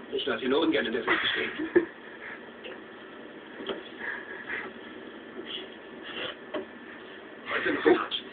Ich lasse ihn nur ungern in der Wüste stehen. Heute noch Nacht.